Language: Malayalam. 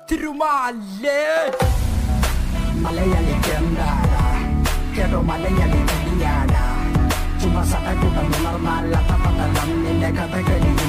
തിരുമാലേ മലയാളി ചെന്താടാ കേട്ടോ മലയാളി കടിയാടാ ചുമ സടകുടം ഉണർന്നാൽ അഥപതലം നിന്റെ കഥകളിയും